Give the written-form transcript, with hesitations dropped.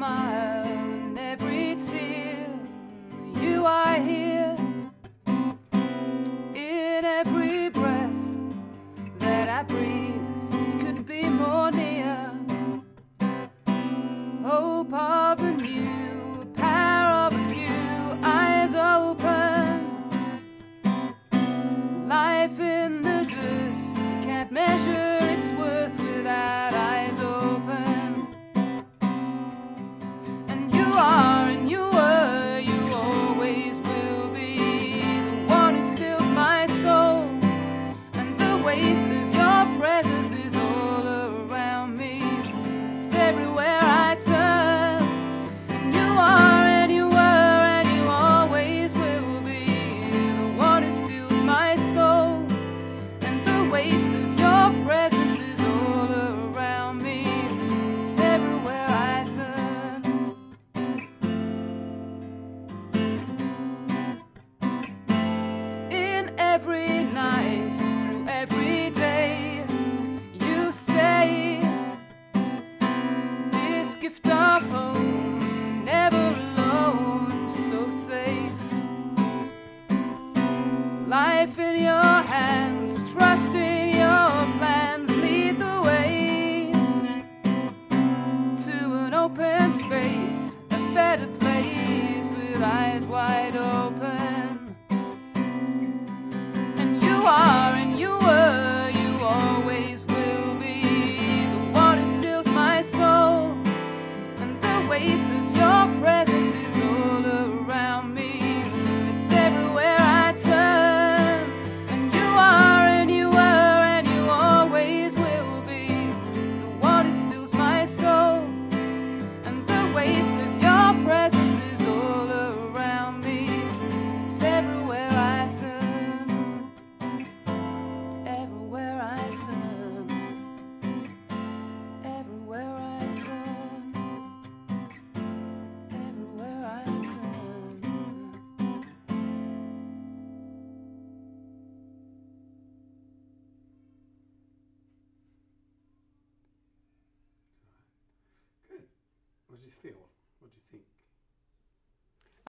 smile and every tear. You are here in every breath that I breathe. You could be more near. Hope of the new, power of a few, eyes open. Life in the good, you can't measure its worth without eyes open. And you are and you were, you always will be the one who stills my soul. And the weight of your presence is all around me. It's everywhere I turn. And you are and you were and you always will be the one who steals my soul. And the weight of your presence is all around me. It's everywhere I turn. In every night, through every day, you stay. This gift of home, never alone, so safe. Life in your hands, trusting your plans, lead the way to an open space, a better place with eyes wide open. And you are and you were, you always will be the one who steals my soul. And the weight of your presence is all around me. It's everywhere I turn. And you are and you were and you always will be the one who steals my soul. And the weight of your presence is all around me. It's everywhere I turn. Everywhere I turn. Everywhere I turn. Everywhere I turn. Good. What do you feel? What do you think?